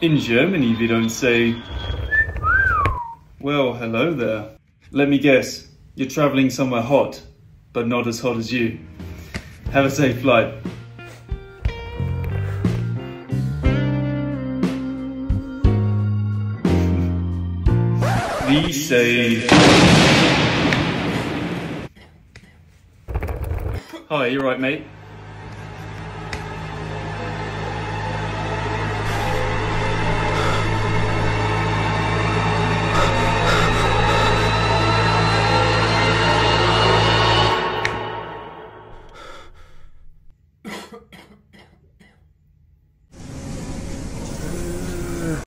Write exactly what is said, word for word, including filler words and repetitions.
In Germany, we don't say, well, hello there. Let me guess, you're traveling somewhere hot, but not as hot as you. Have a safe flight. We say... Hi, you right, mate?